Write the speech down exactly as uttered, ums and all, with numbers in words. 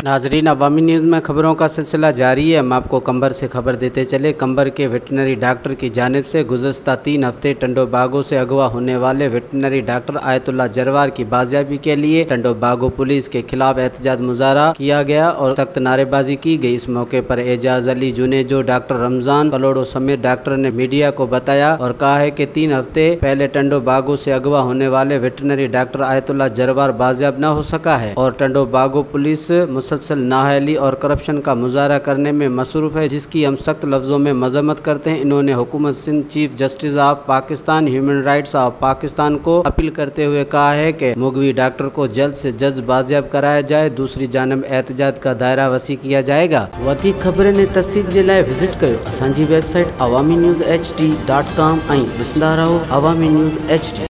नाजरीन, अवामी न्यूज़ में खबरों का सिलसिला जारी है। हम आपको कंबर से खबर देते चले। कंबर के वेटनरी डॉक्टर की जानिब से गुज़श्ता तीन हफ्ते टंडो बागों से अगवा होने वाले वेटनरी डॉक्टर आयतुल्लाह जरवार की बाजियाबी के लिए टंडो बागो पुलिस के खिलाफ एहतजाज मुजाहरा किया गया और सख्त नारेबाजी की गई। इस मौके पर एजाज अली जुनेजो, डॉक्टर रमजान कलोड़ो समेत डॉक्टर ने मीडिया को बताया और कहा है कि तीन हफ्ते पहले टंडो बागों से अगवा होने वाले वेटनरी डॉक्टर आयतुल्लाह जरवार बाजियाब न हो सका है और टंडो बागो पुलिस मुसलसल नाअहली और करप्शन का मुजाहरा करने में मसरूफ है, जिसकी हम सख्त लफ्ज़ों में मजम्मत करते हैं। इन्होंने हुकूमत Sindh, chief justice of Pakistan, human rights of Pakistan को अपील करते हुए कहा है कि मुगवी डॉक्टर को जल्द से जल्द बाजियाब कराया जाए। दूसरी जानब एहतजाज का दायरा वसी किया जाएगा। वधीक खबरें ने तफ़सील जे लाइ विज़िट कयो असांजी website Awami news H D dot com ऐं ॾिसंदा रहो अवामी न्यूज़ एच डी।